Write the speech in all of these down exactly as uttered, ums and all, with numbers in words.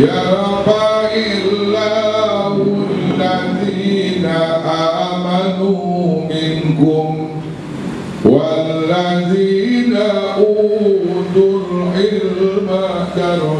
yarfa'illahu alladhina amanu minkum walladzina utul ilma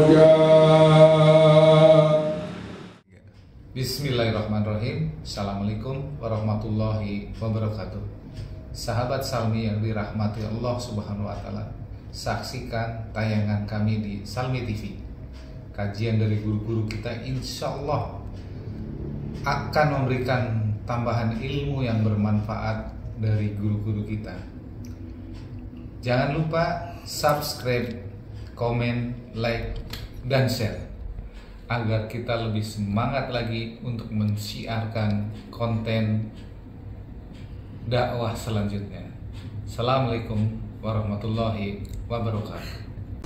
darajat. Bismillahirrahmanirrahim. Assalamualaikum warahmatullahi wabarakatuh. Sahabat Salmi yang dirahmati Allah Subhanahu wa taala, saksikan tayangan kami di Salmi T V. Kajian dari guru-guru kita insya Allah akan memberikan tambahan ilmu yang bermanfaat dari guru-guru kita. Jangan lupa subscribe, komen, like, dan share agar kita lebih semangat lagi untuk mensiarkan konten dakwah selanjutnya. Assalamualaikum warahmatullahi wabarakatuh.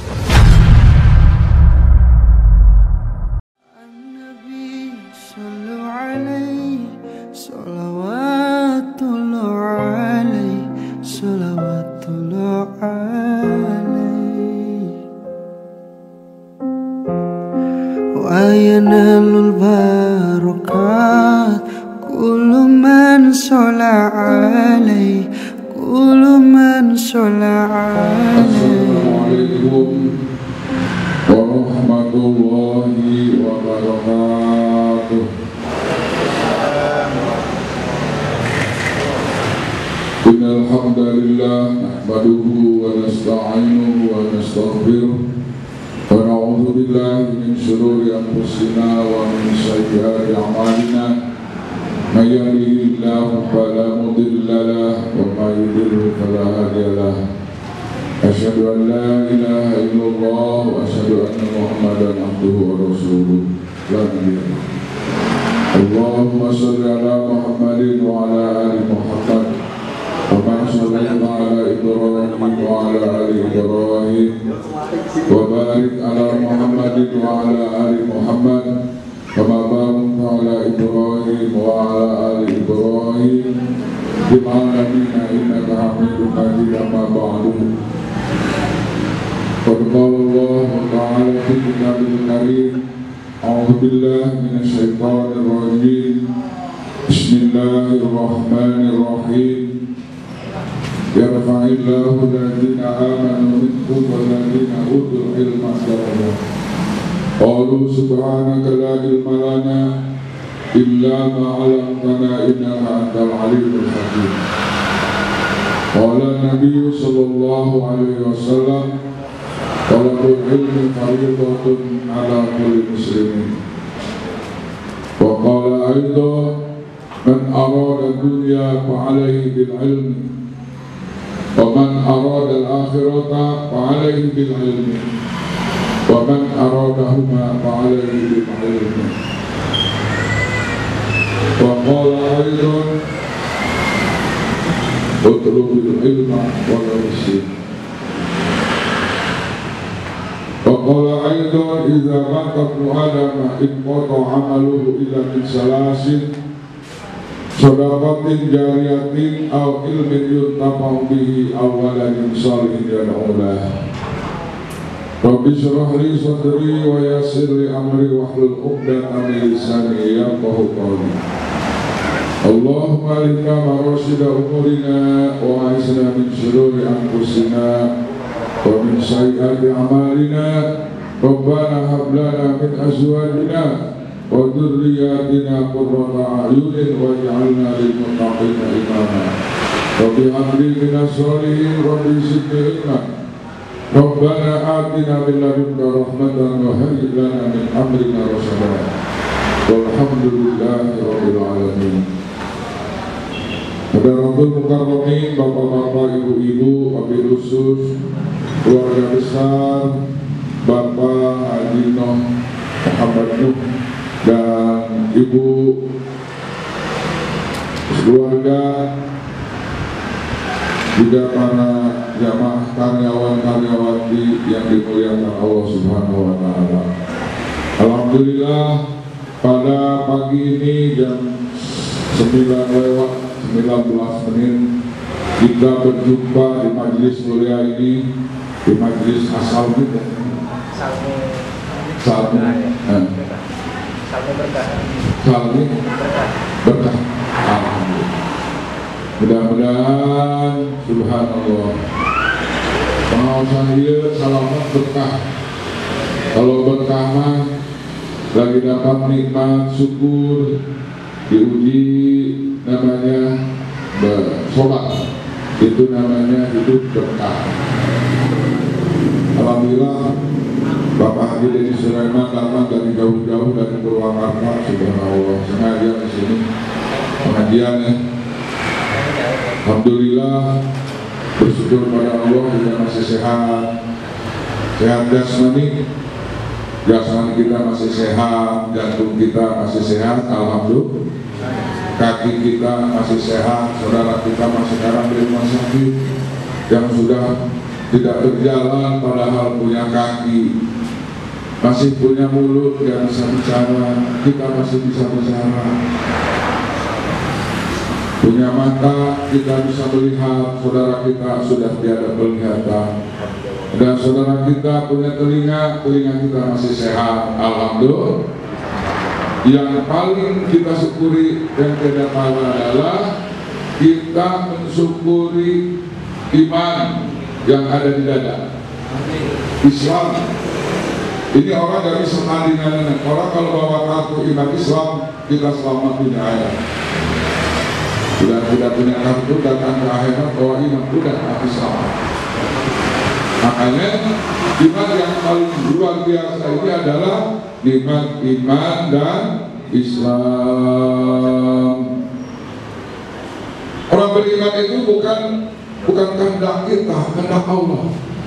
Wayanalul barakat kullu man sholla alaihi kullu man sholla alaihi. Assalamualaikum warahmatullahi wabarakatuh. Innal hamdalillah nahmaduhu wa nasta'inuhu wa nastaghfiruh wa na'udzu billahi min shururi anfusina wa min sayyiati a'malina. May yahdihillahu fala mudilla lahu wa may yudlil fala hadiya lahu. Asyhadu an la ilaha illallah wa asyhadu anna Muhammadan abduhu wa rasuluh. La nabiyya ba'dahu. Allahumma shalli ala Muhammadin wa ala ali Muhammad. Kama shallaita ala Ibrahim wa ala ali Ibrahim. Wa barik ala Muhammadin wa ala ali Muhammad. Kama barakta ala Ibrahim wa ala ali Ibrahim fil alamin innaka Hamidum Majid. Amma ba'du. Qad qala Allah ta'ala fi kitabil karim. A'udzu billahi minasy syaithanir rajim. Bismillahirrahmanirrahim. Yarfa'illahu alladhina amanu minkum walladzina utul ilma darajat. Qalu subhanaka la ilma lana illa ma 'allamtana innaka antal alimul hakim. Qala an-nabiy sallallahu alaihi wasallam, talabul ilmi fardhatun 'ala kulli muslimin. Wa qala aidan, man arada dunya fa 'alaihi bil ilmi wa man arada al-akhirata fa 'alaihi bil ilmi wa man aradahuma fa 'alaihi bil ilmi. Wa qala aidan, utlubil ilma wa la tusyrik. Wa qala aidan, idza mata ibnu adama inqata 'amaluhu illa min salasin sadaqatin jariyatin aw ilmin yuntafa'u bihi aw waladin shalihin yad'u lahu. Rabbi shrah li sadri wa yassir li amri wahlul 'uqdatam min lisani yafqahu qawli. Allahumma alika marashida umurina wa aisna min shururi anfusina wa min sayyiati a'malina. Rabbana hab lana min azwajina wa dzurriyyatina qurrata a'yunin waj'alna lil muttaqina imama. Rabbi habli minas sholihin rabbi zidni ilma. Rabbana atina min ladunka rahmatan wa hayyi lana min amrina rashada. Walhamdulillahi rabbil alamin. Hadratul mukarramin, bapak-bapak, ibu-ibu, wabil khusus keluarga besar Bapak Haji Noh Muhammad Nuh dan ibu keluarga, juga para jamaah karyawan-karyawati yang dimuliakan Allah Subhanahu wa taala. Alhamdulillah pada pagi ini jam sembilan lewat sembilan belas menit kita berjumpa di majelis mulia ini, di majelis asal kita. Salmi. Salmi. Salmi berkah. Salmi Berkah. berkah. Alhamdulillah. Mudah-mudahan subhanallah pengawasan dia salamat berkah. Kalau berkah mah lagi dapat nikmat syukur diuji namanya sholat, itu namanya hidup berkah. Alhamdulillah Bapak Haji Dedi Sulaiman datang dari jauh-jauh dari Purwakarta, subhanallah, sengaja di sini pengajian ya. Alhamdulillah, bersyukur pada Allah kita masih sehat, sehat jasmani, jasmani kita masih sehat, jantung kita masih sehat, alhamdulillah. Kaki kita masih sehat, saudara kita masih sekarang di rumah sakit yang sudah tidak berjalan padahal punya kaki, masih punya mulut yang bisa bicara, kita masih bisa bicara, punya mata kita bisa melihat, saudara kita sudah tiada penglihatan, dan saudara kita punya telinga, telinga kita masih sehat, alhamdulillah. Yang paling kita syukuri dan tidak kalah adalah kita mensyukuri iman yang ada di dada. Islam ini orang dari sekalinya, orang kalau bawa kartu iman Islam kita selamat dunia akhirat. Sudah tidak punya kartu datang ke akhirat bawa iman udah habis selamat. Makanya iman yang paling luar biasa ini adalah nikmat iman dan Islam. Orang beriman itu bukan bukan kehendak kita, kehendak Allah.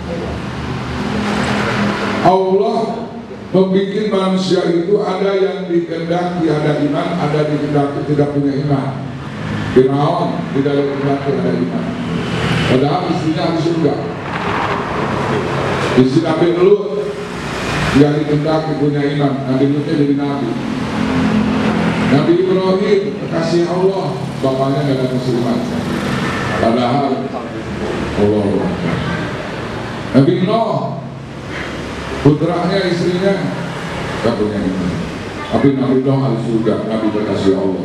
Allah membuat manusia itu ada yang dikehendaki ada iman, ada dikehendaki tidak punya iman. Firaun tidak dikehendaki ada iman, padahal istrinya di surga. Istri Nabi Lut yang dikehendaki punya iman, Nabi Lutnya jadi nabi. Nabi Ibrahim kasih Allah, bapaknya nggak ada kasih iman, padahal Allah. Nabi Nuh putranya istrinya nggak punya iman, tapi Nabi Nuh ahli surga, Nabi berkasih Allah.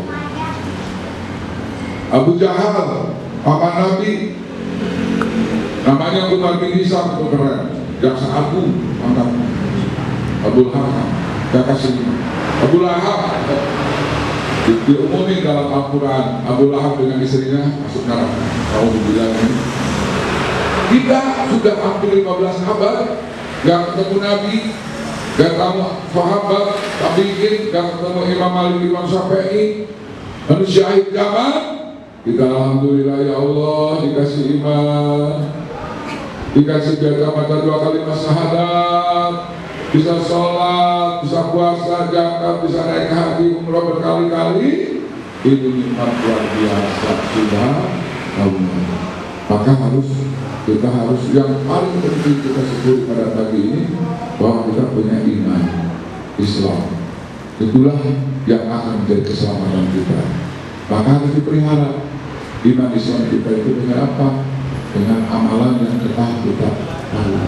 Abu Jahal papa Nabi namanya Umar bin Hisam, itu keren, jaksa agung mantap. Abu Lahab gak kasih iman. Abu Lahab diumumin dalam Al-Quran, Abu Lahab dengan istrinya masuk neraka. Kalau dibilang ini kita sudah hampir lima belas abad gak ketemu Nabi, gak ketemu sahabat, tabi'in, gak ketemu Imam Malik, Imam Syafi'i, manusia akhir zaman. Kita alhamdulillah ya Allah dikasih iman, dikasih jaga mata dua kalimat syahadat, bisa sholat, bisa puasa, zakat, bisa naik haji, umrah berkali-kali. Ini nikmat luar biasa sudah Allah. Maka harus kita harus yang paling penting kita syukuri pada pagi ini bahwa kita punya iman Islam. Itulah yang akan menjadi keselamatan kita. Maka harus dipelihara iman Islam kita itu dengan apa? Dengan amalan yang telah kita lakukan.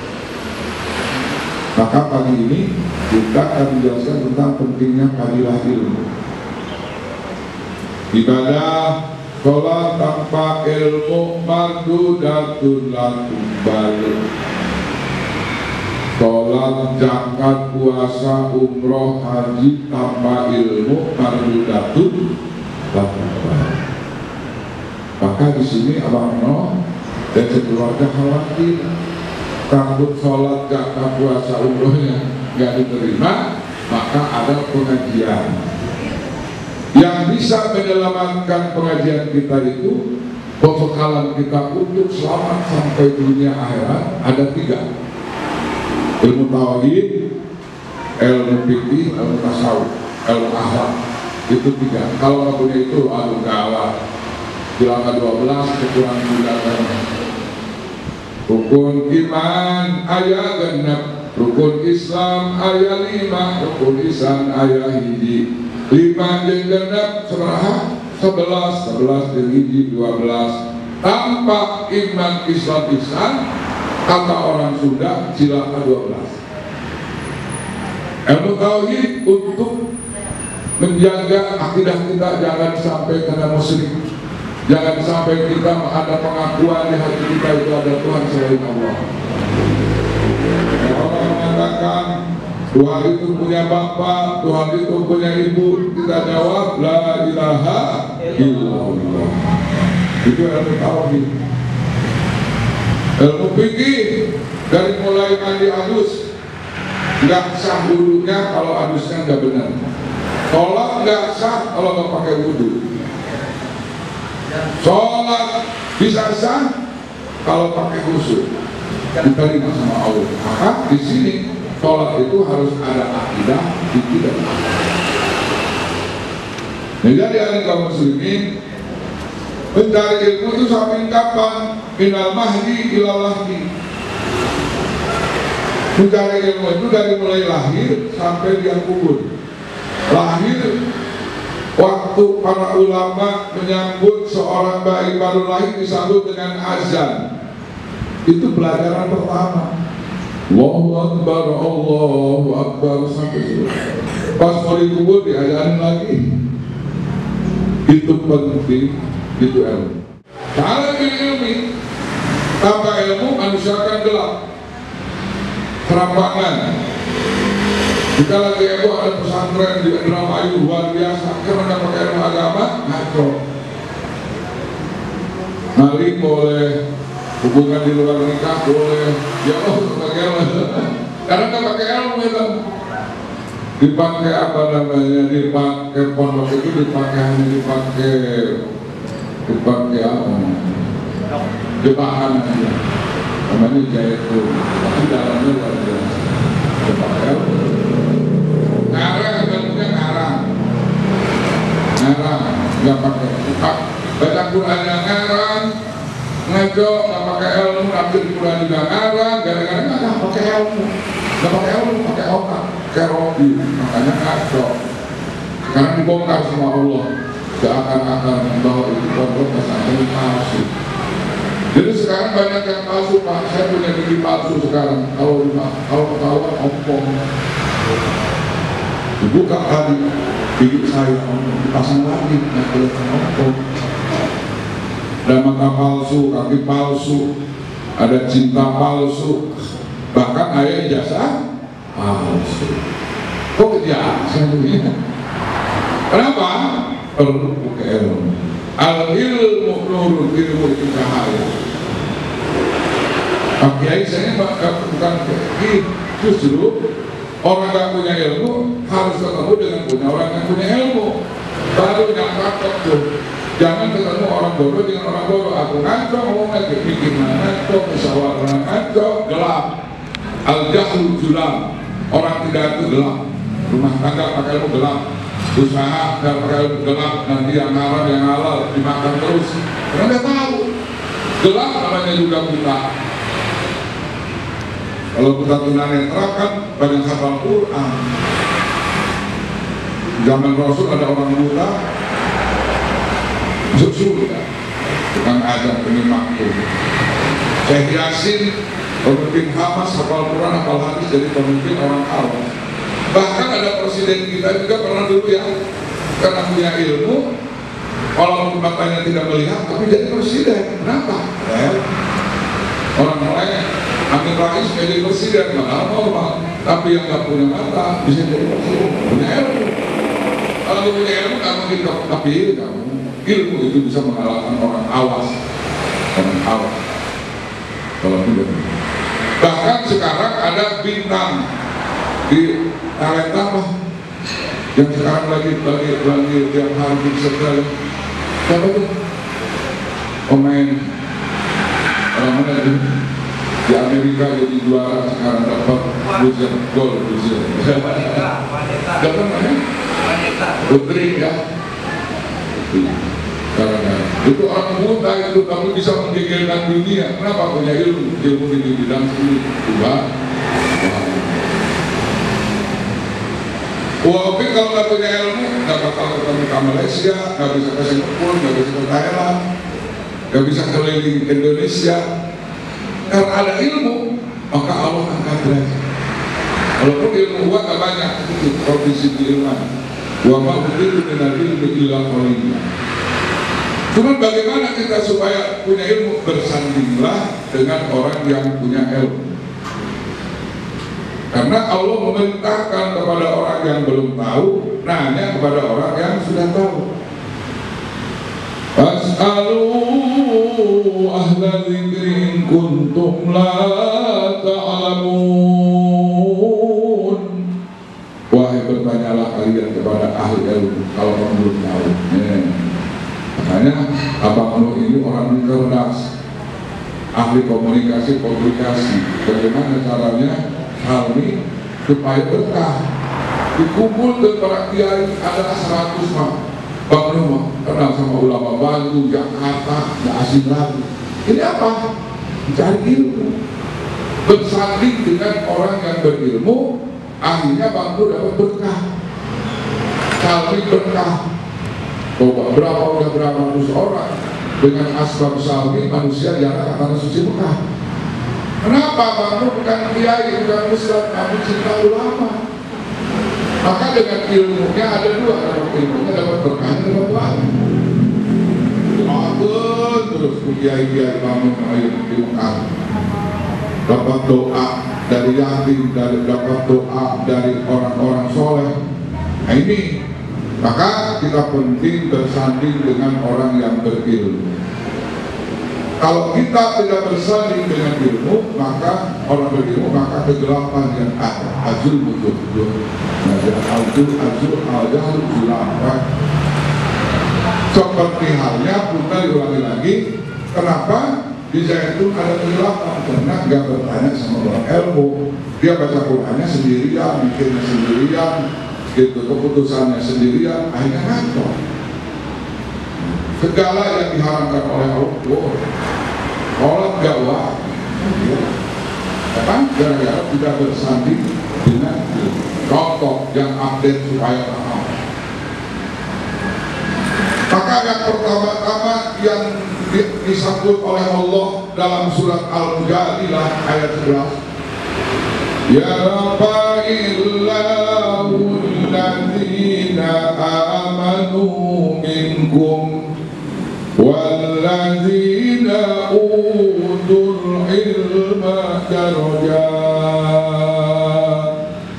Maka pagi ini kita akan menjelaskan tentang pentingnya fadilah ilmu. Ibadah sholat tanpa ilmu mardudatun lakum balik. Sholat, zakat, puasa, umroh, haji tanpa ilmu mardudatun lakum balik. Maka di sini Abang Noh dan sekeluarga khawatir, takut sholat, zakat, puasa, umrohnya nggak diterima, maka ada pengajian yang bisa menyelamatkan pengajian kita itu, pembekalan kita untuk selamat sampai dunia akhirat ada tiga: ilmu tauhid, ilmu fikih, ilmu tasawuf, ilmu akhlak. Itu tiga. Kalau nggak punya itu, aduh gawat. Bilangan dua belas kekurangan bilangan. Rukun iman ayat genap, rukun Islam ayat lima, rukun Ihsan ayat hiji. Lima jeung genap seberapa? Sebelas, sebelas jeung hiji dua belas. Tanpa iman Islam Ihsan, kata orang Sunda cilaka dua belas. Ilmu tauhid untuk menjaga akidah kita jangan sampai kena musyrik. Jangan sampai kita ada pengakuan di hati kita itu ada Tuhan selain Allah. Orang mengatakan Tuhan itu punya bapak, Tuhan itu punya ibu, kita jawab la ilaha illallah. Itu ilmu tauhid. Ilmu fikih dari mulai mandi halus nggak sah wudunya kalau halusnya nggak benar. Sholat nggak sah kalau nggak pakai wudu. Sholat bisa sah kalau pakai khusyuk diterima sama Allah. Maka di sini sholat itu harus ada akidah, fikih dan amal. Jadi ada kaum muslimin mencari ilmu itu sampai kapan? Minal mahdi ilal lahdi. Mencari ilmu itu dari mulai lahir sampai dia kubur. Lahir waktu para ulama menyambut seorang bayi baru lahir disambut dengan azan. Itu pelajaran pertama. Allahu Akbar, Allahu Akbar sampai selesai. Pas mau dikubur diajarin lagi. Itu penting, itu ilmu. Kalau ilmu tanpa ilmu manusia akan gelap. Terampangan. Kita lagi heboh ada pesantren di Indramayu luar biasa. Karena nggak pakai ilmu agama, ngaco. Maling boleh, hubungan di luar nikah boleh. Ya Allah, pakai ilmu. Karena nggak pakai ilmu itu. Dipakai apa namanya? Dipakai pondok itu dipakai hanya dipakai dipakai apa? Jebakan aja. Namanya jahit itu. Tapi dalamnya luar biasa. Dipakai ilmu. Ngarang, ilmunya ngarang. Ngarang, nggak pakai buka. Baca Quran yang ngarang, ngaco, nggak pakai ilmu, ambil Quran juga ngarang, gara-gara nggak pakai ilmu, nggak pakai ilmu, pakai otak, kayak Robi, makanya ngaco. Sekarang dibongkar sama Allah, seakan-akan bahwa itu pondok pesantren palsu. Jadi sekarang banyak yang palsu, Pak. Saya punya gigi palsu sekarang. Kalau kalau ketahuan ompong. Dibuka tadi gigi saya, dipasang lagi, nggak kelihatan ompong. Ada mata palsu, kaki palsu, ada cinta palsu, bahkan ayah ijazah palsu. Kok kejahatan ini? Kenapa? Perlu pakai ilmu. Al ilmu nurun, ilmu itu cahaya. Pak Kiai saya bukan kiai, justru orang yang punya ilmu harus ketemu dengan punya orang yang punya ilmu. Baru yang takut tuh. Jangan ketemu orang bodoh dengan orang bodoh. Aku ngaco ngomong lagi, bikin ngaco, musyawarah ngaco, gelap. Al-jahlu julam. Orang tidak itu gelap. Rumah tangga pakai ilmu gelap. Usaha dan pakai ilmu gelap. Nanti yang haram yang halal dimakan terus. Karena dia tahu. Gelap namanya juga buta. Kalau buta tunanetra kan banyak hafal Quran. Zaman Rasul ada orang buta masuk surga, bukan azab penyimak tuh. Syekh Yasin, pemimpin Hamas, hafal Quran, hafal hadis, jadi pemimpin orang awam. Bahkan ada presiden kita juga pernah dulu ya, karena punya ilmu, walaupun matanya tidak melihat, tapi jadi presiden. Kenapa? Eh, orang lain Amin Rais jadi presiden, malah normal. Tapi yang nggak punya mata bisa jadi presiden, punya ilmu. Kalau punya ilmu nggak mungkin tapi kamu ilmu itu bisa mengalahkan orang awas, orang awas. Kalau tidak, bahkan sekarang ada bintang di talenta mah yang sekarang lagi lagi lagi tiap hari sekali. Siapa itu? Pemain orang mana itu? Di Amerika jadi juara sekarang dapat buzzer gol buzzer. Dapat mana? Putri ya. Karena itu orang buta itu kamu bisa menggigilkan dunia. Kenapa? Punya ilmu, ilmu di bidang ini. Coba. Walaupun kalau nggak punya ilmu, nggak bakal ketemu ke Malaysia, nggak bisa ke Singapura, nggak bisa ke Thailand, nggak bisa keliling Indonesia. Karena ada ilmu, maka Allah angkat derajat. Walaupun ilmu gua gak banyak, itu kondisi ilman. Wa ma utitu minal ilmi illa qalila. Cuma bagaimana kita supaya punya ilmu? Bersandinglah dengan orang yang punya ilmu. Karena Allah memerintahkan kepada orang yang belum tahu, nanya kepada orang yang sudah tahu. Fas'alu ahla dzikri in kuntum la ta'lamun. Wahai bertanyalah kalian kepada ahli ilmu kalau kamu belum tahu. Eh. Makanya Abang Nuh ini orang cerdas, ahli komunikasi komunikasi. Bagaimana caranya Salmi supaya berkah? Dikumpul ke para kiai ada seratus mah. Bang Nuh kenal sama ulama Bandung, Jakarta, nggak asing lagi. Ini apa? Mencari ilmu, bersanding dengan orang yang berilmu. Akhirnya Bang Nuh dapat berkah. Salmi berkah. Coba berapa udah berapa ratus orang dengan asbab Salmi manusia yang akan tanah suci Mekah. Kenapa Bang Nuh bukan kiai, bukan ustaz, namun cinta ulama? Maka dengan ilmunya ada dua, dapat ilmunya dapat berkah, dapat doa. Doa terus kiai-kiai Bang Nuh di Mekah. Dapat doa dari yatim, dari dapat doa dari orang-orang soleh. Nah ini, maka kita penting bersanding dengan orang yang berilmu. Kalau kita tidak bersanding dengan ilmu, maka orang berilmu, maka kegelapan yang ada. Azul mutul, azul azul azul zulafat. Seperti halnya kita diulangi lagi. Kenapa di Zaitun ada kegelapan? Karena nggak bertanya sama orang ilmu. Dia baca Qurannya sendirian, bikinnya sendirian, gitu, keputusannya sendirian, akhirnya ngaco. Segala yang diharamkan oleh Allah, sholat gak wah, ya. Apa? Gara-gara tidak bersanding dengan contoh yang update supaya paham. Maka yang pertama-tama yang disebut oleh Allah dalam surat Al-Mujadilah ayat sebelas, ya Rabba'illahu alladzina amanu minkum walladzina utul ilma darajat.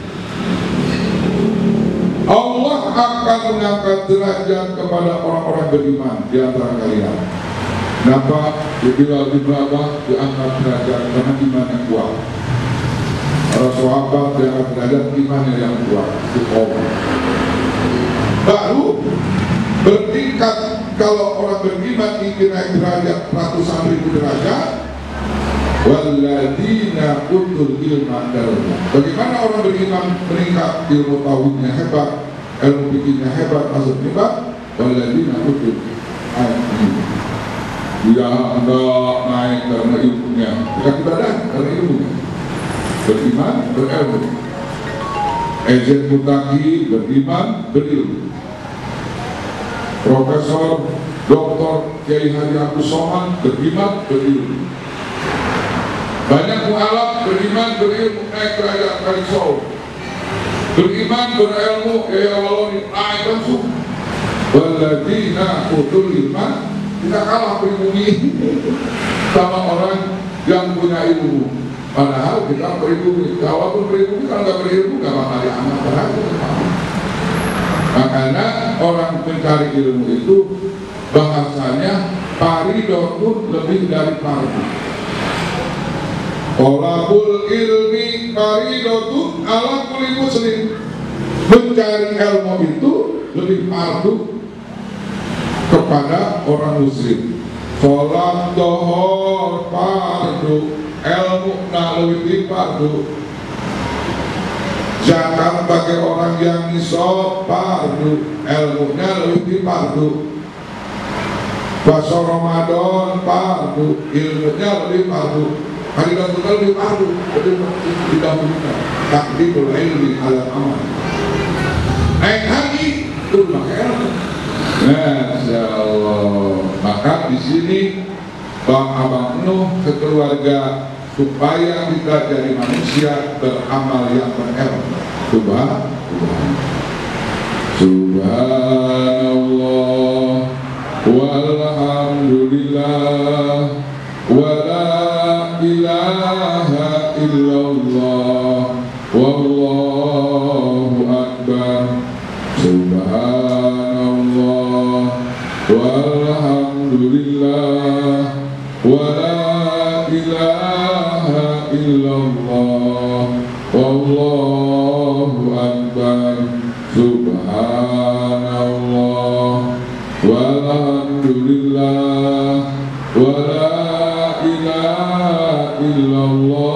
Allah akan mengangkat derajat kepada orang-orang beriman di antara kalian. Kenapa? Bilal bin Rabah diangkat derajat karena iman yang kuat. Para sahabat diangkat derajat iman yang kuat. Baru bertingkat. Kalau orang beriman ingin naik derajat ratusan ribu derajat, walladzina utul ilma darajat. Bagaimana orang beriman meningkat? Ilmu tauhidnya hebat, ilmu fikihnya hebat, asal hebat. Walladzina utul ilma. Dia hendak naik karena ilmunya, bukan ibadah, karena ilmunya. Beriman, berilmu. Ejen Mutaki beriman, berilmu. Profesor Doktor Kiai Haji Abdus Somad beriman, berilmu. Banyak mu'alaf beriman, berilmu, naik derajat kali sol. Beriman, berilmu, ya Allah naik langsung. Walladzina utul ilma, tidak kalah berilmu sama orang yang punya ilmu. Padahal kita berilmu, walaupun berilmu, kalau nggak berilmu nggak bakal diamal berarti. Makanya orang mencari ilmu itu bahasanya paridotun lebih dari fardu. Tolabul ilmi paridotun ala kulli muslim. Mencari ilmu itu lebih fardu kepada orang muslim. Sholat dohor fardu, ilmu nak lebih fardu. Zakat bagi orang yang nisab fardu, ilmunya lebih fardu. Puasa Ramadan fardu, ilmunya lebih fardu. Hari dan lebih fardu, lebih didahulukan. Takdirul ilmi ala amal. Naik haji itu pakai ilmu. Masya Allah. Maka di sini Bang Abang Nuh kekeluarga supaya kita jadi manusia beramal yang benar. Subhanallah, Subhanallah, walhamdulillah, wala ilaha illallah, wallahu akbar. Subhanallah, walhamdulillah, wala ilaha illallah, wallahu akbar. Subhanallah, walhamdulillah, wala ilaha illallah,